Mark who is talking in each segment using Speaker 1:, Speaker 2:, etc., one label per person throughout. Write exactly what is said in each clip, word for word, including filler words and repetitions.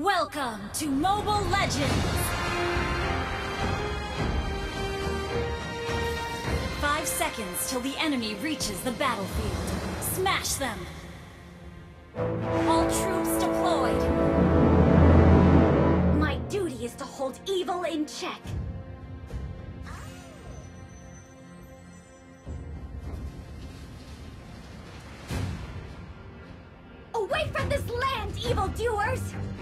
Speaker 1: Welcome to Mobile Legends! Five seconds till the enemy reaches the battlefield. Smash them! All troops deployed!
Speaker 2: My duty is to hold evil in check. Away from this land, evildoers!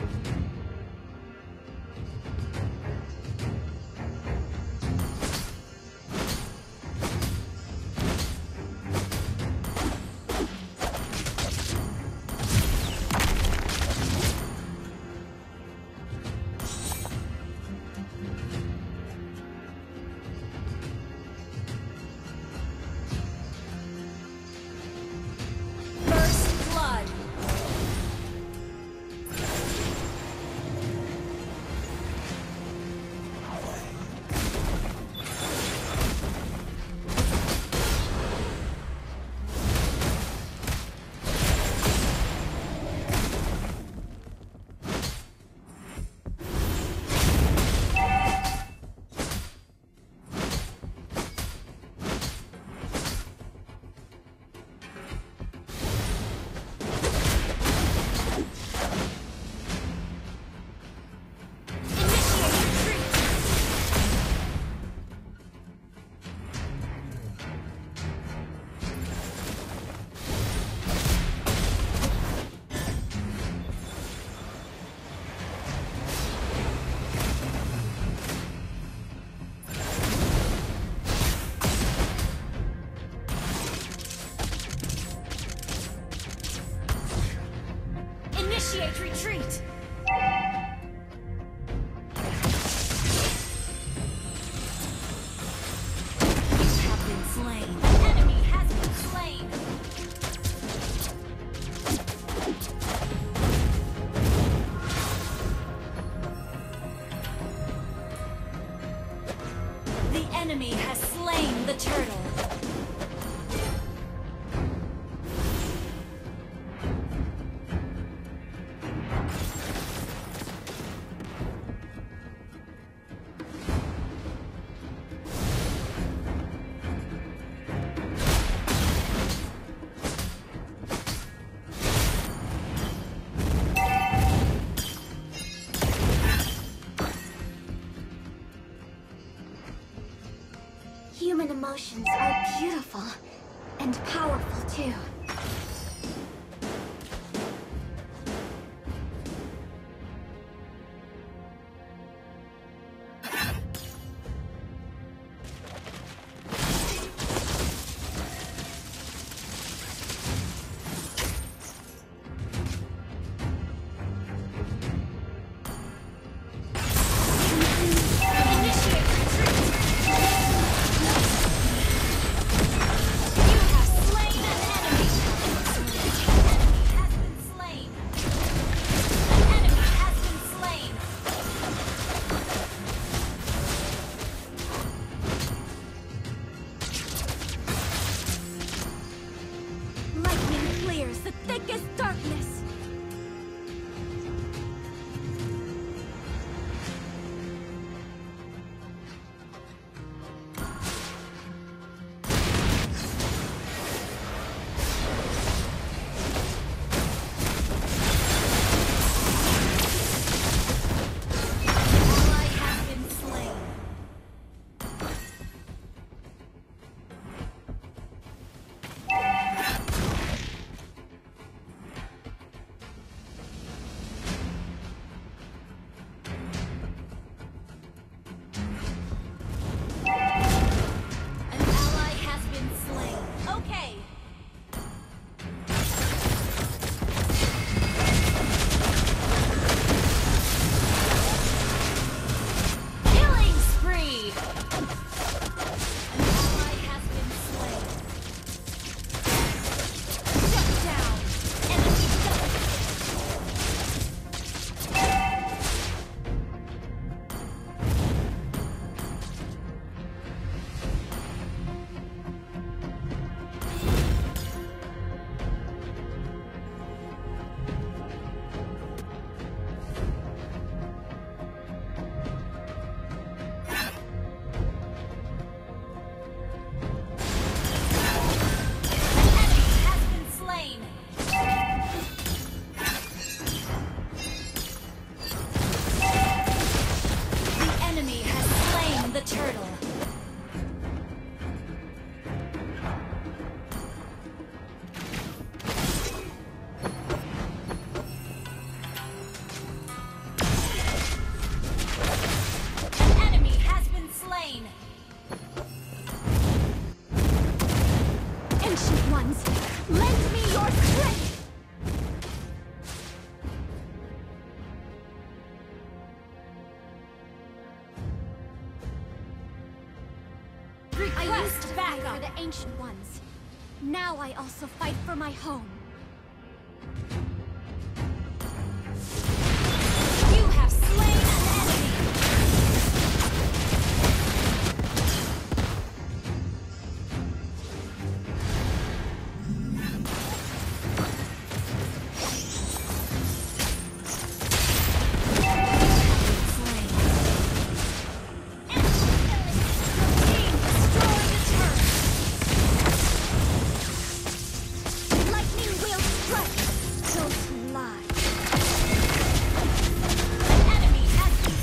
Speaker 2: Initiate retreat!
Speaker 1: You have been slain.
Speaker 2: The enemy has been slain.
Speaker 1: The enemy has slain the turtle.
Speaker 2: Human emotions are beautiful and powerful too. The thickest darkness.
Speaker 1: Ally has been slain. Best
Speaker 2: to fight
Speaker 1: backup.
Speaker 2: for the Ancient Ones. Now I also fight for my home.
Speaker 1: You have slain an enemy.
Speaker 2: Lightning will strike those who lie.
Speaker 1: An enemy has been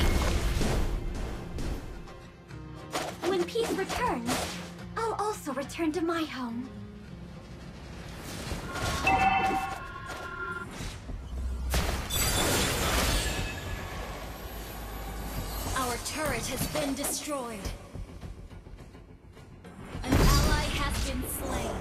Speaker 1: slain.
Speaker 2: When peace returns, I'll also return to my home.
Speaker 1: Our turret has been destroyed. An ally has been slain.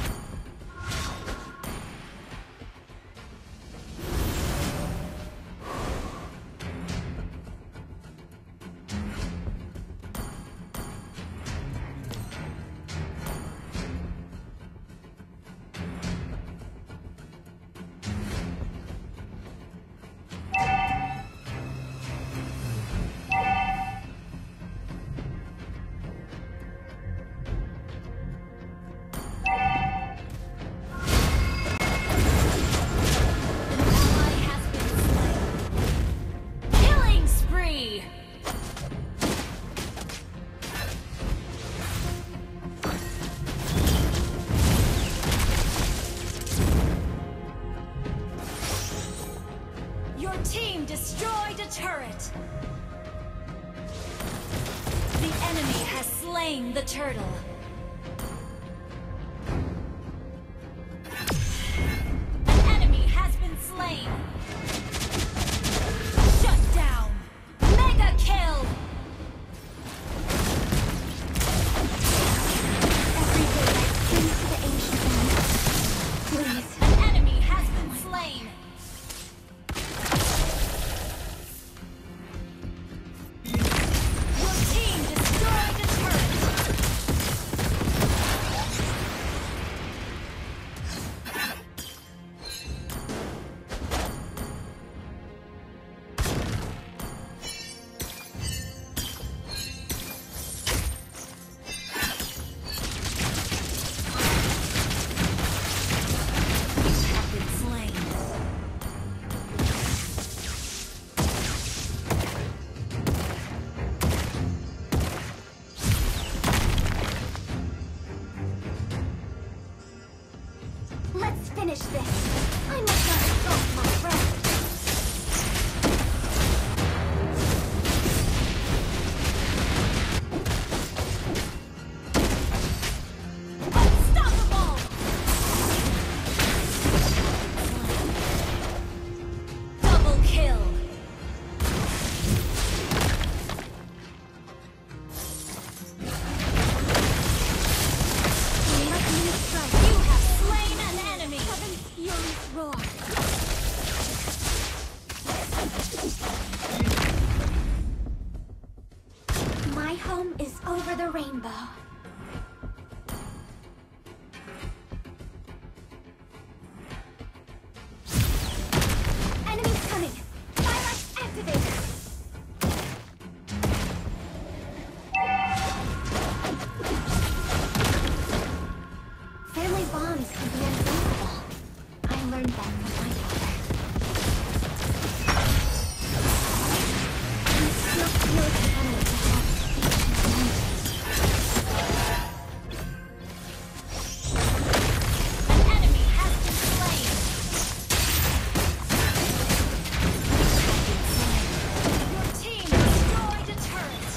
Speaker 1: Your team destroyed a turret! The enemy has slain the turtle. An enemy has been slain. Shut down! Mega kill!
Speaker 2: Every day I sing to the Ancient Ones. Please.
Speaker 1: An enemy has been slain. Your team destroyed a turret. You have been slain.
Speaker 2: Let's finish this. I must not insult my friend.
Speaker 1: Unstoppable! Double kill!
Speaker 2: Lightning strike.
Speaker 1: You have slain an enemy!
Speaker 2: Heaven's furies roar. My home is over the rainbow. Enemies coming! Firelight activated! Family bonds can be unbreakable. I learned that from my father. I still feel the power to have ancient moments.
Speaker 1: An enemy has been slain! Your team destroyed a turret!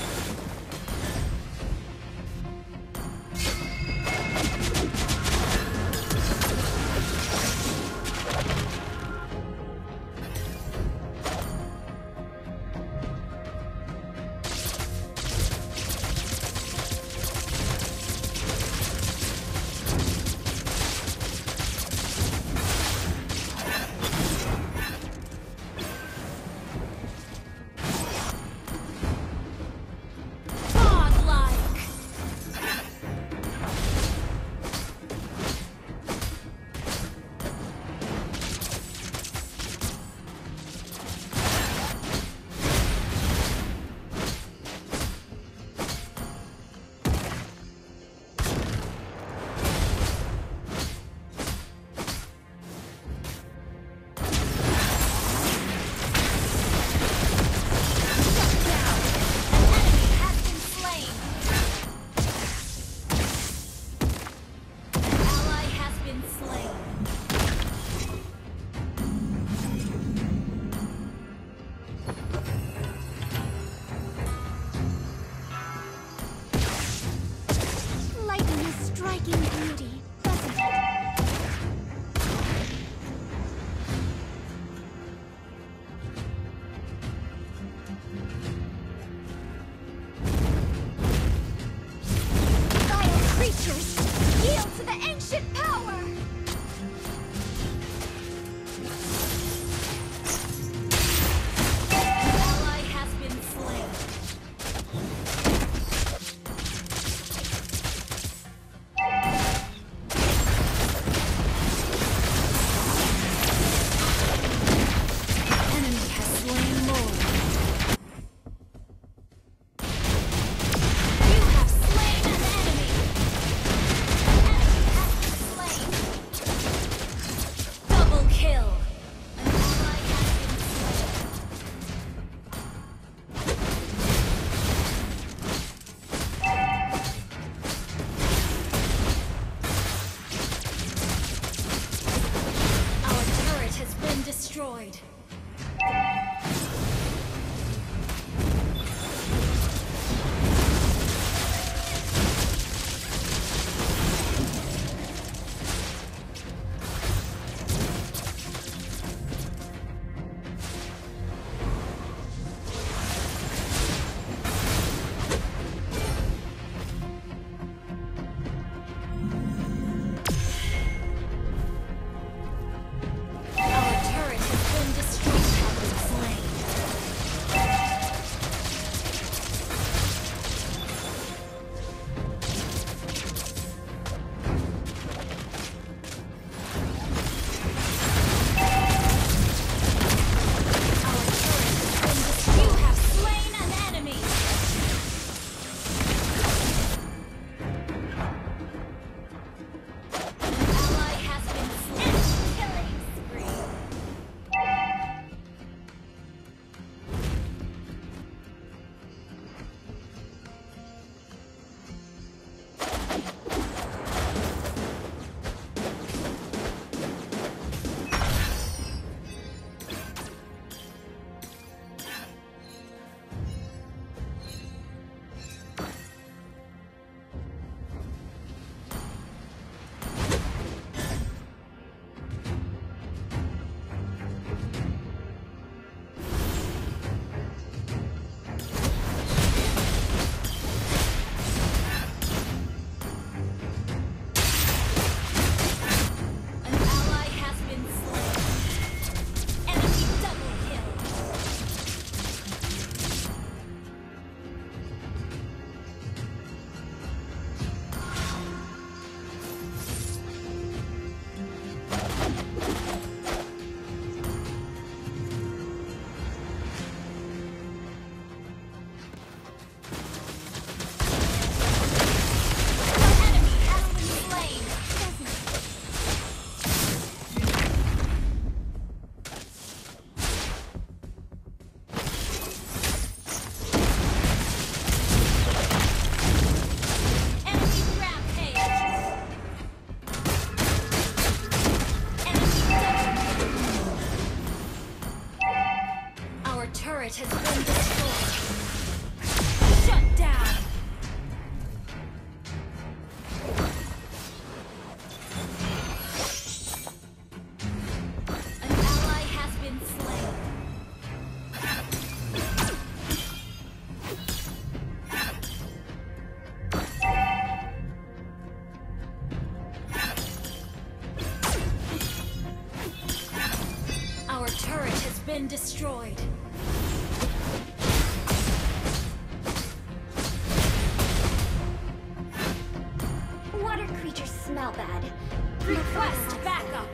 Speaker 1: destroyed. Turret has been destroyed. Shut down. An ally has been slain. Our turret has been destroyed.
Speaker 2: Smell bad.
Speaker 1: Request backup.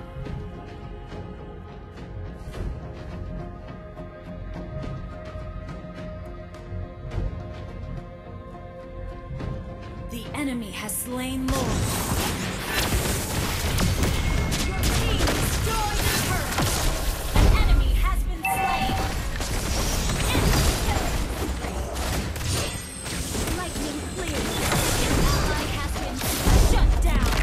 Speaker 1: The enemy has slain Lord. Your team destroyed the turret. An enemy has been slain. Enemy lightning clear. An ally has been shut down.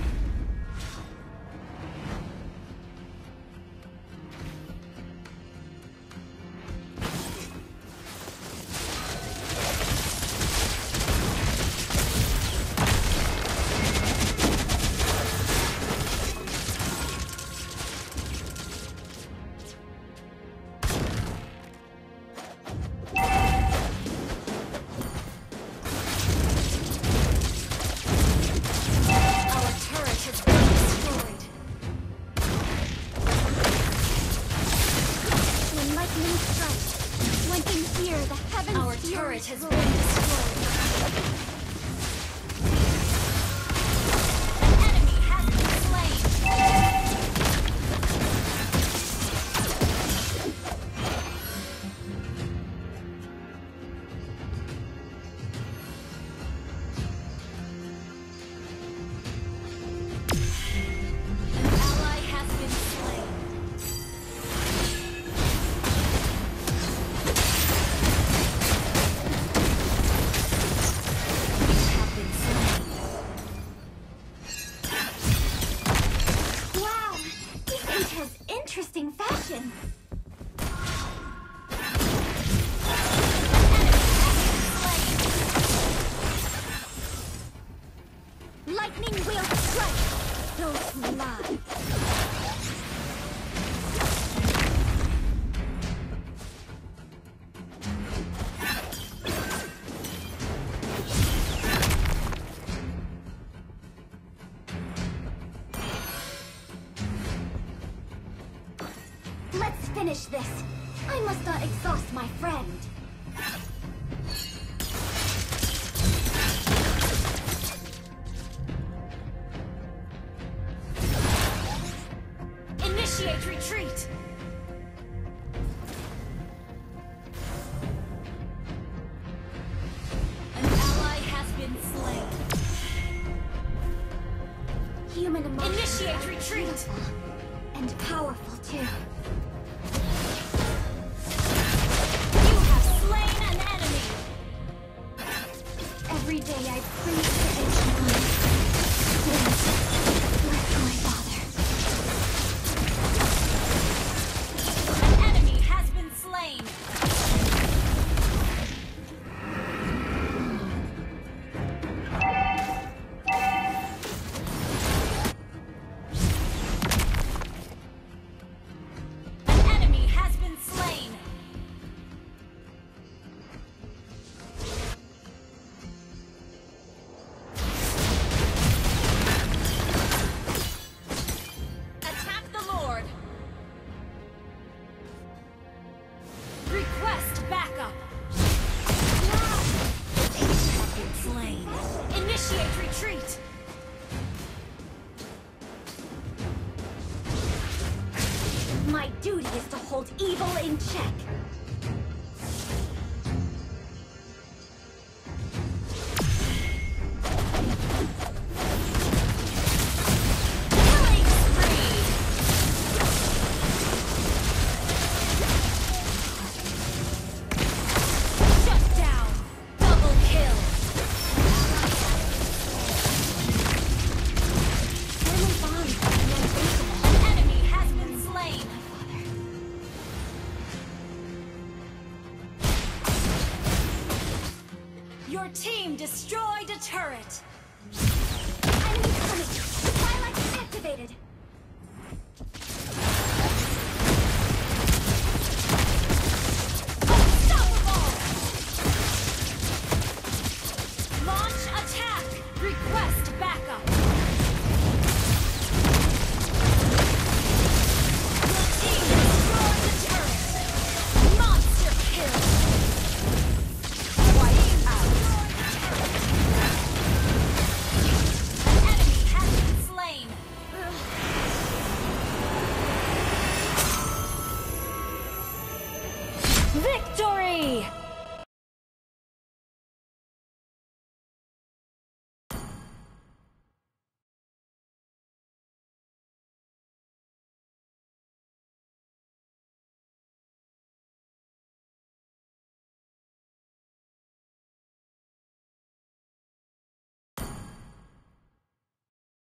Speaker 1: Our turret has been destroyed. An enemy has been slain. An ally has been slain.
Speaker 2: interesting fashion. Lightning will strike those who lie. Let's finish this. I must not exhaust my friend.
Speaker 1: Initiate retreat! An ally has been slain.
Speaker 2: Human emotions
Speaker 1: Initiate
Speaker 2: are
Speaker 1: retreat!
Speaker 2: beautiful and powerful too.
Speaker 1: You have slain an enemy!
Speaker 2: Every day I praise the ancient ones. Please, bless my father.
Speaker 1: An enemy has been slain! An enemy has been slain! Attack the Lord! Request backup! Have been slain. Initiate retreat!
Speaker 2: My duty is to hold evil in check.
Speaker 1: Killing spree! Shut down! Double kill!
Speaker 2: Family bonds are unbreakable.
Speaker 1: An enemy has been slain! Your team destroyed a turret!
Speaker 2: Enemy coming! Twilight is activated!
Speaker 1: Unstoppable! Launch attack! Request backup! Your team destroyed the turret! Monster kill! Wipe out! An enemy has been slain! Victory!